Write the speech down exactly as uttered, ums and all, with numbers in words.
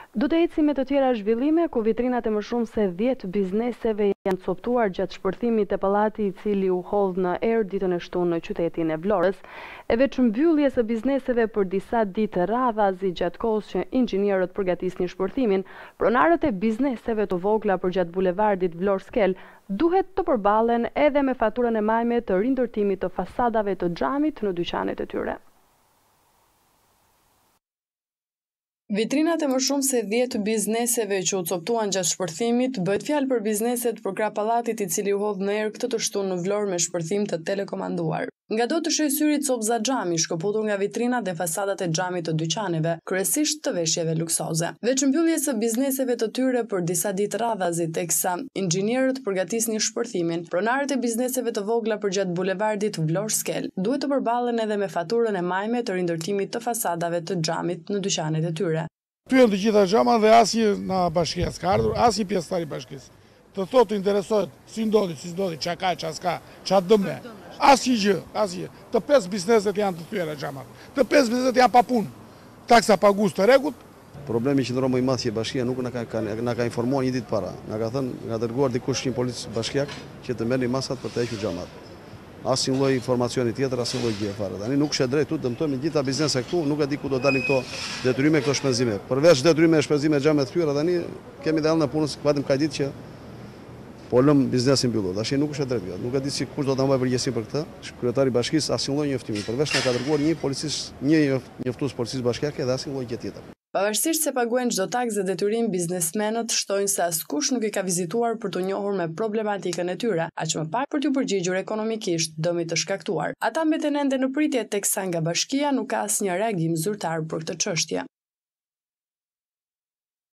Do të ecim me të tjera zhvillime, ku vitrinat e më shumë se dhjetë bizneseve janë coptuar gjatë shpërthimit të pallati i cili u hodh në erë ditën e shtunë në qytetin e Vlorës. E veç mbylljes së bizneseve për disa ditë radhazi gjatë kohës që inxhinierët përgatisnin shpërthimin, pronarët e bizneseve të vogla përgjatë bulevardit Vlorë-Skel duhet të përballen edhe me faturën e majme të rindërtimit të fasadave të xhamit në dyqanet e tyre. Vitrinat e më shumë se dhjetë bizneseve që u coptuan gjatë shpërthimit bëhet fjalë për bizneset për krah pallatit i cili u hodh në erë këtë të shtunë në Vlorë me shpërthim të telekomanduar. Nga do të sheh syrit copza xhami shkëputur nga vitrinat dhe fasadat e xhamit të dyqaneve, kryesisht të veshjeve luksoze. Veç mbylljes së bizneseve të tyre për disa ditë radhazi teksa inxhinierët përgatisnin shpërthimin, pronarët e bizneseve të vogla përgjatë bulevardit Vlorë-Skel duhet të përballen edhe me faturën e majme të rindërtimit të fasadave të xhamit në dyqanet e tyre. Pyet të gjitha xhamat dhe asnjë nga bashkia s'ka ardhur, asnjë pjesëtar i bashkisë. Të thotë të interesohet si ndodhi, si ndodhi, çka ka, çka s'ka, ç'a dëmë. Asnjë gjë, asnjë. Të pesë bizneset janë të thyera xhamat. Të pesë bizneset janë pa punë. Taksa pagus të rregullt. Problemi që ndron më i madh që bashkia nuk na ka, ka na ka informuar një ditë para. Na ka thënë, nga dërguar dikush një policë bashkiak që të merrni masat për të hequr xhamat. Asnjë lloj informacioni tjetër, asnjë lloj gjë fare. Tani nuk shet drejt, tu dëmtojmë gjitha biznese këtu, nuk e di ku do dalin këto detyrime, këto shpenzime. Përveç detyrime e shpenzime xhamet të thyera, tani kemi edhe në punës vetëm ka ditë që po lëm biznesin mbyllur. Tash nuk është drejt. Nuk e di si kush do ta mbajë përgjegjësinë për këtë. Kryetari i bashkisë asnjë lloj njoftimi. Përveç na ka dërguar një policist, një njoftues policisë bashkiake dhe asnjë lloj gjë tjetër. Pavarësisht se paguajnë çdo taksë dhe detyrim, biznesmenët shtojnë se askush nuk i ka vizituar për të njohur me problematikën e tyre, aq më pak për t'u përgjigjur ekonomikisht dëmit të shkaktuar. Ata mbeten ende në pritje teksa nga bashkia nuk ka asnjë reagim zyrtar për këtë çështje.